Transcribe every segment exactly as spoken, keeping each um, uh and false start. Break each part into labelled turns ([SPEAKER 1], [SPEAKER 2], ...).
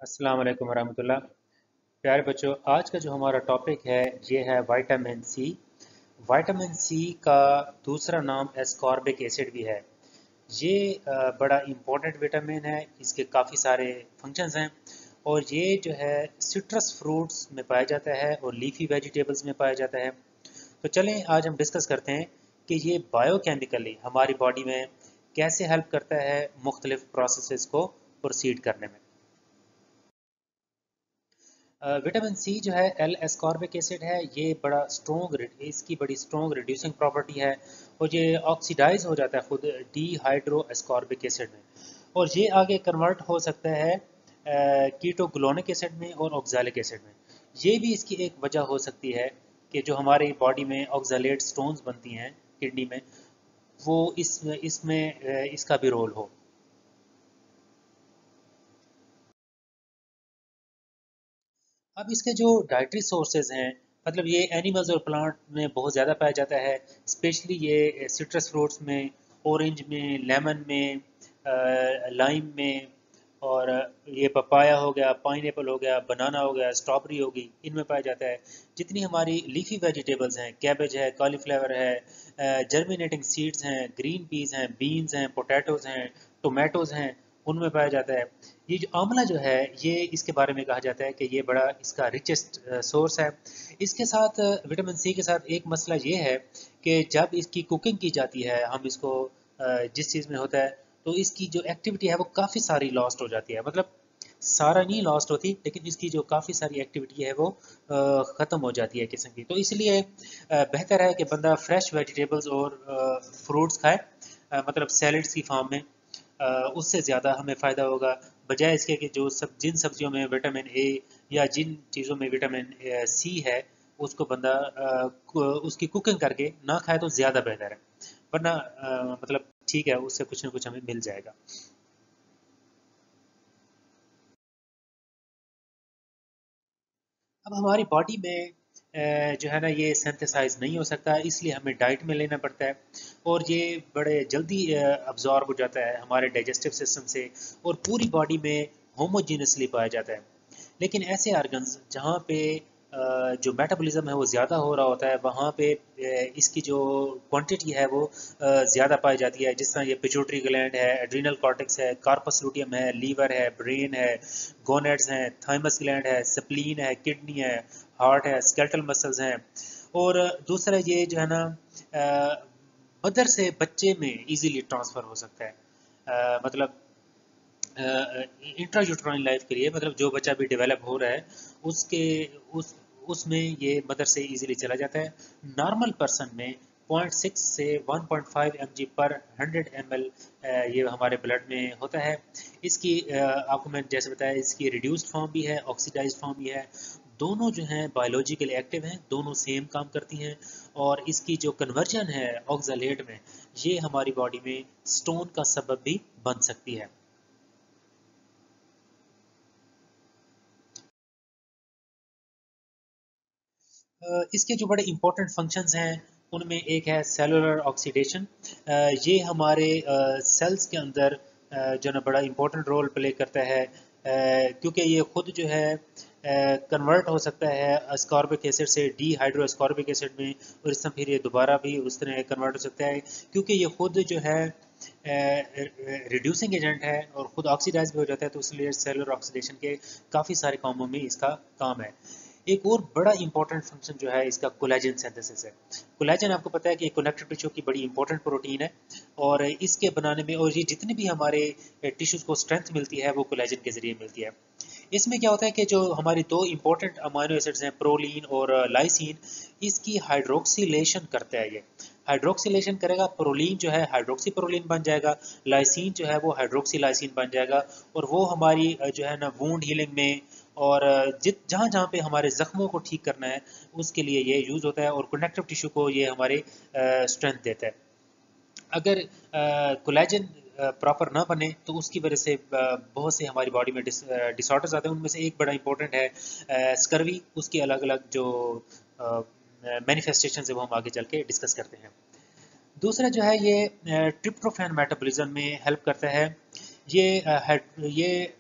[SPEAKER 1] अस्सलाम वालेकुम वरहमतुल्लाह। प्यारे बच्चों, आज का जो हमारा टॉपिक है ये है विटामिन सी। विटामिन सी का दूसरा नाम एस्कॉर्बिक एसिड भी है। ये अ, बड़ा इम्पोर्टेंट विटामिन है। इसके काफ़ी सारे फंक्शंस हैं और ये जो है सिट्रस फ्रूट्स में पाया जाता है और लीफी वेजिटेबल्स में पाया जाता है। तो चलें आज हम डिस्कस करते हैं कि ये बायोकेमिकली हमारी बॉडी में कैसे हेल्प करता है मुख्तलिफ प्रोसेसेस को प्रोसीड करने में। विटामिन सी जो है एल एस्कॉर्बिक एसिड है। ये बड़ा स्ट्रॉन्ग, इसकी बड़ी स्ट्रॉन्ग रिड्यूसिंग प्रॉपर्टी है और ये ऑक्सीडाइज हो जाता है खुद डी हाइड्रो एस्कॉर्बिक एसिड में और ये आगे कन्वर्ट हो सकता है कीटोग्लोनिक एसिड में और ऑक्जेलिक एसिड में। ये भी इसकी एक वजह हो सकती है कि जो हमारी बॉडी में ऑक्जेलेट स्टोन्स बनती हैं किडनी में, वो इस इसमें अ, इसका भी रोल हो। अब इसके जो डाइटरी सोर्सेज हैं, मतलब ये एनिमल्स और प्लांट में बहुत ज़्यादा पाया जाता है। स्पेशली ये सिट्रस फ्रूट्स में, ऑरेंज में, लेमन में, लाइम में, और ये पपाया हो गया, पाइनएप्पल हो गया, बनाना हो गया, स्ट्रॉबेरी होगी, इनमें पाया जाता है। जितनी हमारी लीफी वेजिटेबल्स हैं, कैबेज है, कॉलीफ्लावर है, जर्मिनेटिंग सीड्स हैं, ग्रीन पीस हैं, बीन्स हैं, पोटैटोज हैं, टोमेटोज हैं, उनमें पाया जाता है। ये जो आंवला जो है, ये इसके बारे में कहा जाता है कि ये बड़ा इसका रिचेस्ट सोर्स है। इसके साथ विटामिन सी के साथ एक मसला ये है कि जब इसकी कुकिंग की जाती है, हम इसको अ, जिस चीज़ में होता है, तो इसकी जो एक्टिविटी है वो काफ़ी सारी लॉस्ट हो जाती है। मतलब सारा नहीं लॉस्ट होती, लेकिन इसकी जो काफ़ी सारी एक्टिविटी है वो ख़त्म हो जाती है किस्म की। तो इसलिए अ, बेहतर है कि बंदा फ्रेश वेजिटेबल्स और फ्रूट्स खाए, अ, मतलब सैलड्स की फॉर्म में। अ, उससे ज़्यादा हमें फ़ायदा होगा, बजाय इसके कि जो सब जिन सब्जियों में विटामिन ए या जिन चीज़ों में विटामिन सी है, उसको बंदा अ, कु- उसकी कुकिंग करके ना खाए तो ज़्यादा बेहतर है। वरना अ, मतलब ठीक है, उससे कुछ ना कुछ हमें मिल जाएगा। अब हमारी बॉडी में अ, जो है ना ये सिंथेसाइज नहीं हो सकता, इसलिए हमें डाइट में लेना पड़ता है और ये बड़े जल्दी अब्जॉर्ब हो जाता है हमारे डाइजेस्टिव सिस्टम से और पूरी बॉडी में होमोजीनसली पाया जाता है। लेकिन ऐसे ऑर्गन्स जहाँ पे अ, जो मेटाबॉलिज्म है वो ज़्यादा हो रहा होता है, वहाँ पे अ, इसकी जो क्वांटिटी है वो ज़्यादा पाई जाती है। जिस तरह ये पिट्यूटरी ग्लैंड है, एड्रीनल कॉर्टेक्स है, कार्पस लूटियम है, लीवर है, ब्रेन है, गोनेड्स हैं, थाइमस ग्लैंड है, स्प्लीन है, किडनी है, हार्ट है, स्केलेटल मसल्स हैं। और दूसरा ये जो है ना, मदर से बच्चे में इजीली ट्रांसफ़र हो सकता है। अ, मतलब इंट्रा यूट्राइन लाइफ के लिए, मतलब जो बच्चा भी डेवलप हो रहा है उसके उस उसमें ये मदर से इजीली चला जाता है। नॉर्मल पर्सन में पॉइंट सिक्स से one point five M G पर हंड्रेड एम एल ये हमारे ब्लड में होता है। इसकी अ, आपको मैंने जैसे बताया, इसकी रिड्यूस्ड फॉर्म भी है, ऑक्सीडाइज्ड फॉर्म भी है। दोनों जो हैं बायोलॉजिकली एक्टिव हैं, दोनों सेम काम करती हैं और इसकी जो कन्वर्जन है ऑक्जालेट में, ये हमारी बॉडी में स्टोन का सबब भी बन सकती है। अ, इसके जो बड़े इंपॉर्टेंट फंक्शंस हैं उनमें एक है सेलुलर ऑक्सीडेशन। ये हमारे सेल्स के अंदर अ, जो ना बड़ा इंपॉर्टेंट रोल प्ले करता है, अ, क्योंकि ये खुद जो है कन्वर्ट हो सकता है ascorbic एसिड से डी हाइड्रो ascorbic एसिड में, और इस तरह फिर ये दोबारा भी उस तरह कन्वर्ट हो सकता है, क्योंकि ये खुद जो है रिड्यूसिंग एजेंट है और खुद ऑक्सीडाइज भी हो जाता है। तो इसलिए सेलुलर ऑक्सीडेशन के काफ़ी सारे कामों में इसका काम है। एक और बड़ा इंपॉर्टेंट फंक्शन जो है इसका कोलेजन सिंथेसिस है। कोलेजन आपको पता है कि कनेक्टिव टिश्यू की बड़ी इंपॉर्टेंट प्रोटीन है और इसके बनाने में, और ये जितने भी हमारे टिश्यूज को स्ट्रेंथ मिलती है वो कोलेजन के जरिए मिलती है। इसमें क्या होता है कि जो हमारी दो इंपॉर्टेंट अमाइनो एसिड्स हैं, प्रोलीन और लाइसिन, इसकी हाइड्रोक्सिलेशन करता है। ये हाइड्रोक्सिलेशन करेगा, प्रोलीन जो है हाइड्रोक्सी प्रोलीन बन जाएगा, लाइसिन जो है वो हाइड्रोक्सी लाइसिन बन जाएगा, और वो हमारी अ, जो है ना वूंड हीलिंग में और अ, जित जहाँ जहाँ पे हमारे ज़ख्मों को ठीक करना है उसके लिए ये यूज़ होता है, और कनेक्टिव टिश्यू को ये हमारे स्ट्रेंथ देता है। अगर कोलेजन प्रॉपर ना बने तो उसकी वजह से अ, बहुत से हमारी बॉडी में डिस डिसऑर्डर्स आते हैं। उनमें से एक बड़ा इंपॉर्टेंट है स्कर्वी। उसकी अलग अलग जो मैनिफेस्टेशन है वो हम आगे चल के डिस्कस करते हैं। दूसरा जो है ये ट्रिप्टोफैन मेटाबॉलिज्म में हेल्प करता है। ये अ, हाइड- ये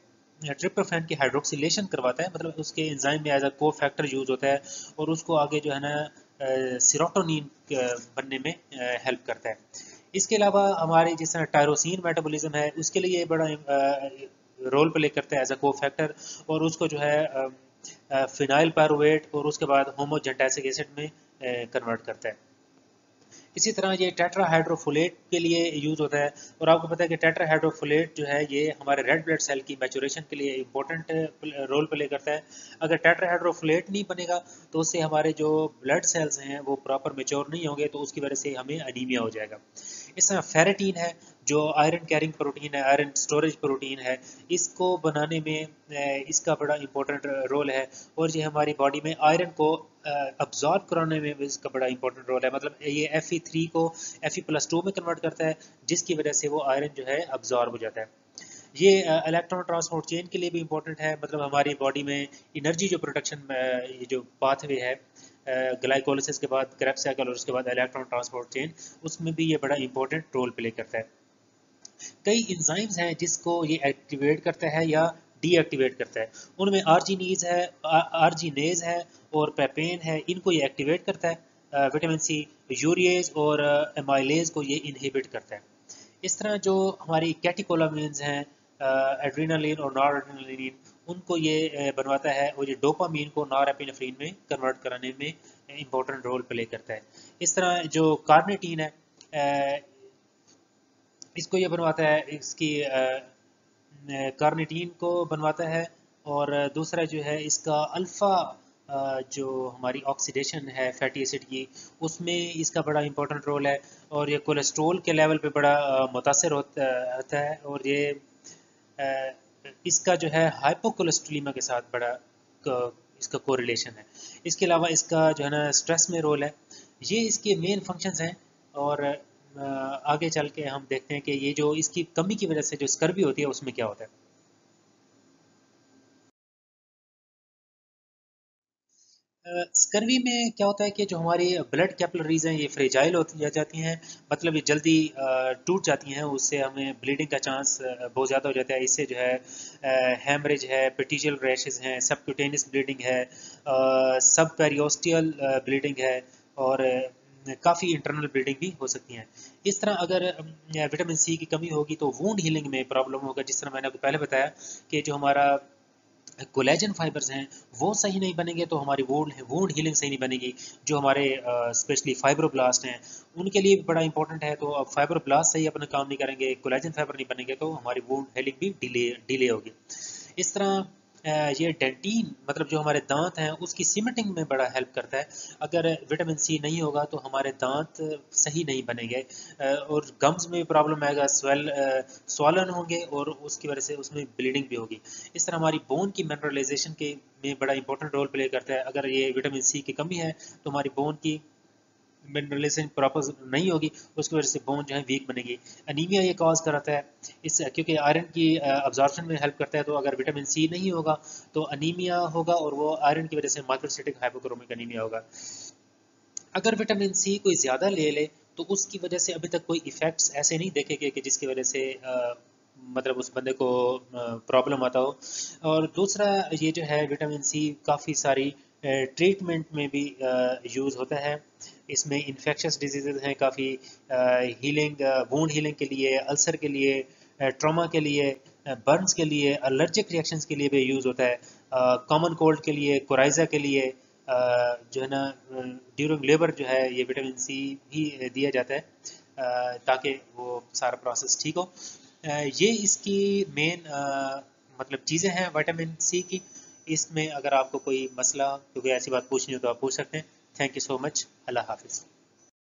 [SPEAKER 1] ट्रिप्टोफैन की हाइड्रोक्सिलेशन करवाता है, मतलब उसके एंजाइम में एज अ को फैक्टर यूज होता है और उसको आगे जो है ना सीरोटोनिन बनने में हेल्प करता है। इसके अलावा हमारे जिस तरह टायरोसिन मेटाबॉलिज्म है उसके लिए ये बड़ा रोल प्ले करता है एज अ को फैक्टर, और उसको जो है फिनाइल पायरुवेट और उसके बाद होमोजेंटेसिक एसिड में कन्वर्ट करता है। इसी तरह ये टेट्राहाइड्रोफोलेट के लिए यूज़ होता है, और आपको पता है कि टेट्राहाइड्रोफोलेट जो है ये हमारे रेड ब्लड सेल की मैचुरेशन के लिए इंपॉर्टेंट रोल प्ले करता है। अगर टेट्राहाइड्रोफोलेट नहीं बनेगा तो उससे हमारे जो ब्लड सेल्स हैं वो प्रॉपर मेच्योर नहीं होंगे, तो उसकी वजह से हमें अनीमिया हो जाएगा। इस तरह फेरेटीन है जो आयरन कैरिंग प्रोटीन है, आयरन स्टोरेज प्रोटीन है, इसको बनाने में इसका बड़ा इंपॉर्टेंट रोल है, और ये हमारी बॉडी में आयरन को अब्जॉर्ब कराने में भी इसका बड़ा इंपॉर्टेंट रोल है। मतलब ये एफ ई थ्री को एफ ई प्लस टू में कन्वर्ट करता है, जिसकी वजह से वो आयरन जो है अब्जॉर्ब हो जाता है। ये इलेक्ट्रॉन ट्रांसपोर्ट चेन के लिए भी इंपॉर्टेंट है, मतलब हमारी बॉडी में एनर्जी जो प्रोडक्शन ये जो पाथवे है ग्लाइकोलिसिस के बाद क्रेब्स साइकिल और उसके बाद इलेक्ट्रॉन ट्रांसपोर्ट चेन, उसमें भी ये बड़ा इंपॉर्टेंट रोल प्ले करता है। कई एंजाइम्स हैं जिसको ये एक्टिवेट करता है या डीएक्टिवेट करता है, उनमें आर्जिनीज है, आर्जिनेज है और पेपेन है, इनको ये एक्टिवेट करता है। विटामिन सी यूरिएज और एमाइलेज को ये इनहिबिट करता है। इस तरह जो हमारी कैटिकोलामिन्स हैं एड्रीनालिन और नॉर एड्रीनालिन, उनको ये बनवाता है, और ये डोपामीन को नॉर एपिनेफ्रिन में कन्वर्ट कराने में इंपॉर्टेंट रोल प्ले करता है। इस तरह जो कार्निटीन है इसको ये बनवाता है, इसकी कार्निटीन को बनवाता है, और दूसरा जो है इसका अल्फ़ा जो हमारी ऑक्सीडेशन है फैटी एसिड की, उसमें इसका बड़ा इंपॉर्टेंट रोल है, और ये कोलेस्ट्रोल के लेवल पे बड़ा मुतासर होता है, और ये इसका जो है हाइपोकोलेस्ट्रोलीमा के साथ बड़ा इसका कोरिलेशन है। इसके अलावा इसका जो है ना स्ट्रेस में रोल है। ये इसके मेन फंक्शंस हैं, और आगे चल के हम देखते हैं कि ये जो इसकी कमी की वजह से जो स्कर्वी होती है उसमें क्या होता है। स्कर्वी में क्या होता है कि जो हमारी ब्लड कैपिलरीज हैं ये फ्रेजाइल होती जाती हैं, मतलब ये जल्दी टूट जाती हैं, उससे हमें ब्लीडिंग का चांस बहुत ज़्यादा हो जाता है। इससे जो है हेमरेज है, पेटिशियल रैशेस हैं, सबक्यूटेनियस ब्लीडिंग है, सब पेरियोस्टियल ब्लीडिंग है, और काफ़ी इंटरनल ब्लीडिंग भी हो सकती हैं। इस तरह अगर विटामिन सी की कमी होगी तो वूंड हीलिंग में प्रॉब्लम होगा, जिस तरह मैंने आपको पहले बताया कि जो हमारा कोलेजन फाइबर्स हैं वो सही नहीं बनेंगे तो हमारी वुंड वुंड हीलिंग सही नहीं बनेगी। जो हमारे स्पेशली फाइब्रोब्लास्ट हैं उनके लिए भी बड़ा इंपॉर्टेंट है, तो अब फाइब्रोब्लास्ट सही अपना काम नहीं करेंगे, कोलेजन फाइबर नहीं बनेंगे, तो हमारी वुंड हीलिंग भी डिले डिले होगी। इस तरह ये डेंटीन मतलब जो हमारे दांत हैं उसकी सीमेंटिंग में बड़ा हेल्प करता है। अगर विटामिन सी नहीं होगा तो हमारे दांत सही नहीं बनेंगे, और गम्स में भी प्रॉब्लम आएगा, स्वेल स्वॉलन होंगे, और उसकी वजह से उसमें ब्लीडिंग भी होगी। इस तरह हमारी बोन की मिनरलाइजेशन के में बड़ा इंपॉर्टेंट रोल प्ले करता है। अगर ये विटामिन सी की कमी है तो हमारी बोन की मिनरलाइजेशन प्रॉपर नहीं होगी, उसकी वजह से बोन जो है वीक बनेगी। अनीमिया ये कॉज कराता है इस क्योंकि आयरन की अब्जॉर्प्शन में हेल्प करता है, तो अगर विटामिन सी नहीं होगा तो अनीमिया होगा, और वो आयरन की वजह से माइक्रोसिटिक हाइपोक्रोमिक अनीमिया होगा। अगर विटामिन सी कोई ज़्यादा ले ले तो उसकी वजह से अभी तक कोई इफ़ेक्ट्स ऐसे नहीं देखे गए कि जिसकी वजह से आ, मतलब उस बंदे को प्रॉब्लम आता हो। और दूसरा ये जो है विटामिन सी काफ़ी सारी ट्रीटमेंट में भी यूज़ होता है। इसमें इन्फेक्शस डिजीज़ हैं काफ़ी, हीलिंग वुंड हीलिंग के लिए, अल्सर के लिए, ट्रॉमा के लिए, बर्न्स के लिए, एलर्जिक रिएक्शंस के लिए भी यूज़ होता है, कॉमन कोल्ड के लिए, कोराइजा के लिए जो है ना ड्यूरिंग लेबर जो है ये विटामिन सी भी दिया जाता है ताकि वो सारा प्रोसेस ठीक हो। ये इसकी मेन मतलब चीज़ें हैं विटामिन सी की। इसमें अगर आपको कोई मसला क्योंकि ऐसी बात पूछनी हो तो आप पूछ सकते हैं। Thank you so much. अल्लाह हाफिज़।